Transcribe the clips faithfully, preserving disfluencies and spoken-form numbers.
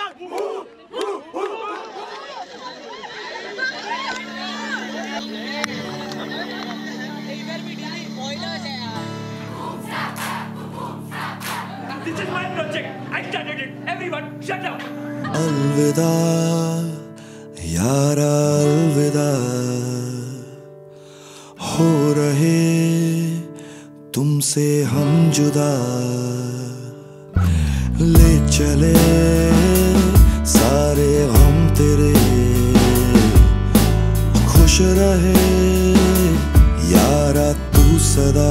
This is my project. I started it. Everyone, shut up. अलविदा यारा अलविदा, हो रहे तुमसे हम जुदा, ले चले सारे हम तेरे, खुश रहे यारा तू सदा,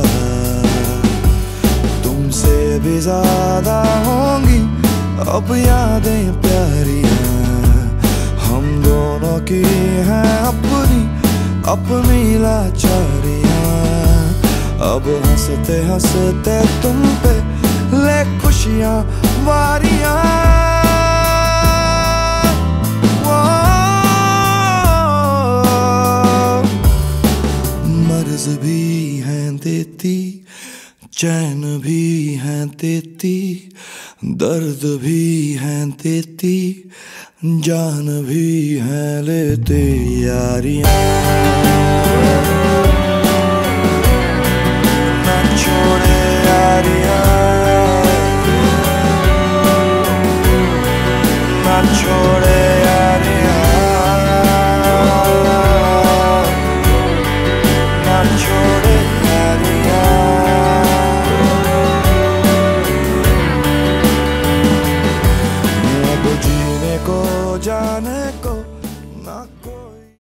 तुमसे भी ज्यादा होंगी अब यादें प्यारियां, हम दोनों की हैं अपनी अपनी लाचारियां, अब हंसते हंसते तुम पे ले खुशियां वारियां, मर्ज भी हैं देती, चैन भी हैं देती, दर्द भी हैं देती, जान भी हैं लेते यारियां।